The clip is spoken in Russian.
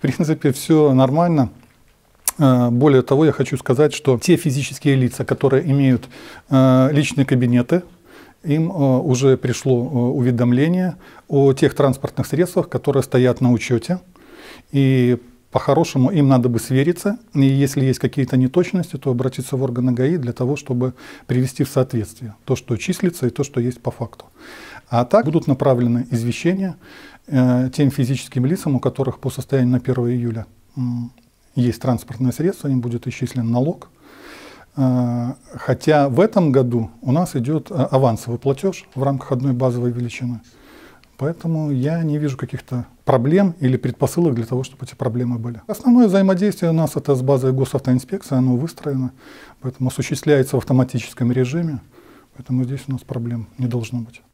принципе, все нормально. Более того, я хочу сказать, что те физические лица, которые имеют личные кабинеты, им уже пришло уведомление о тех транспортных средствах, которые стоят на учете. И по-хорошему им надо бы свериться, и если есть какие-то неточности, то обратиться в органы ГАИ для того, чтобы привести в соответствие то, что числится, и то, что есть по факту. А так будут направлены извещения тем физическим лицам, у которых по состоянию на 1 июля есть транспортное средство, им будет исчислен налог. Хотя в этом году у нас идет авансовый платеж в рамках одной базовой величины. Поэтому я не вижу каких-то проблем или предпосылок для того, чтобы эти проблемы были. Основное взаимодействие у нас это с базой госавтоинспекции, оно выстроено, поэтому осуществляется в автоматическом режиме. Поэтому здесь у нас проблем не должно быть.